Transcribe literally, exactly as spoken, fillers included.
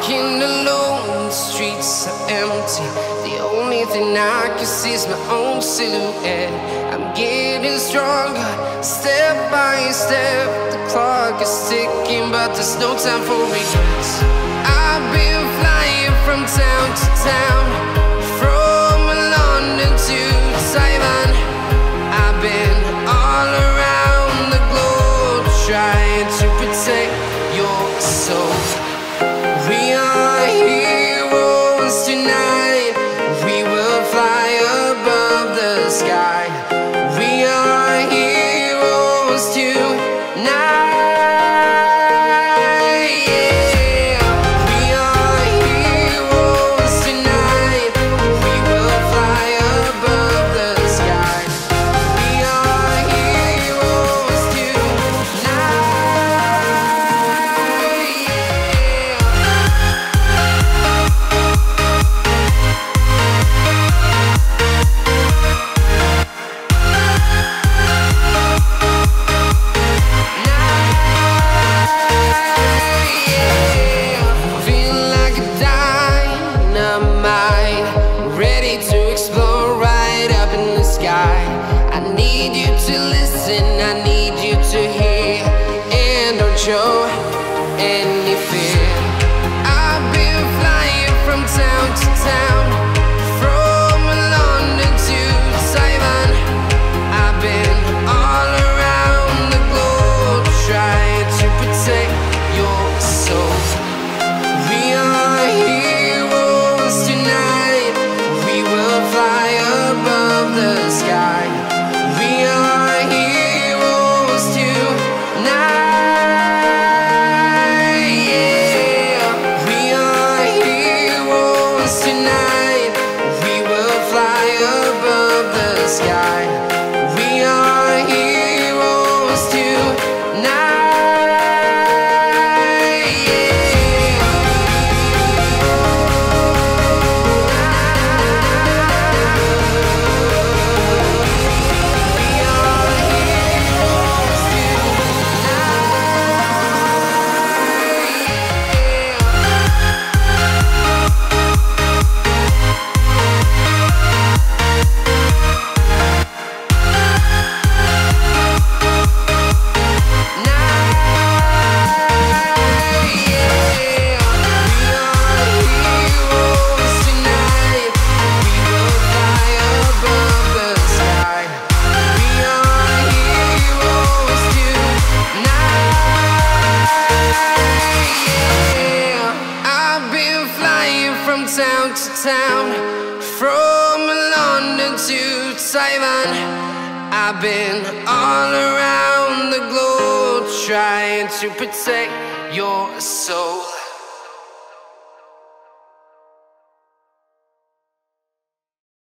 walking alone, the streets are empty. The only thing I can see is my own silhouette. I'm getting stronger, step by step. The clock is ticking, but there's no time for regrets. I've been flying from town to town, from London to Taiwan. I've been all around the globe, trying to protect your soul. We are heroes tonight. We will fly above the sky. We are heroes tonight. I need you to listen, I need you to hear, and don't show any fear. I've been flying from town to town, from London to Taiwan. I've been all around the globe, trying to protect your soul. We are heroes tonight. We will fly above the sky. We are heroes tonight. Yeah. We are heroes tonight. We will fly above the sky. We are heroes tonight. Town to town, from London to Taiwan. I've been all around the globe, trying to protect your soul.